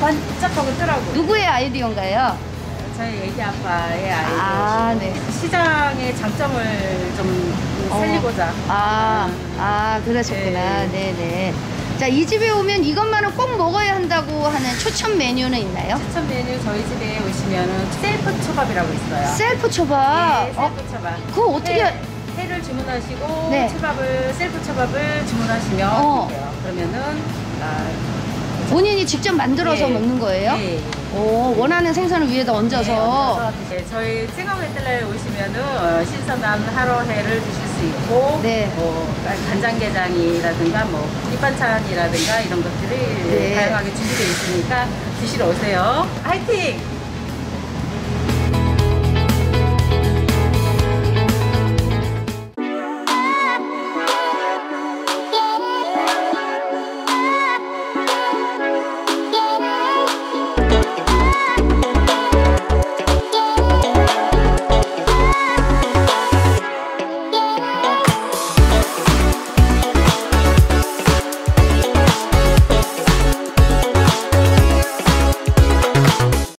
반짝하고 뜨라고. 누구의 아이디어인가요? 저희 애기 아빠의 아이디어. 아, 네. 시장의 장점을 좀 살리고자. 그러셨구나. 네. 네네. 자, 이 집에 오면 이것만은 꼭 먹어야 한다고 하는 추천 메뉴는 있나요? 추천 메뉴 저희 집에 오시면은 셀프 초밥이라고 있어요. 셀프 초밥. 네, 셀프 초밥. 그거 어떻게 회를 주문하시고 네. 셀프 초밥을 주문하시면 돼요. 그러면은 본인이 직접 만들어서 예. 먹는 거예요? 예. 오, 원하는 생선을 위에다 얹어서. 네, 저희 찡어회뜰에 오시면은 신선한 하로회를 드실 수 있고, 네. 간장게장이라든가 밑반찬이라든가 이런 것들이 네. 다양하게 준비되어 있으니까 드시러 오세요. 화이팅!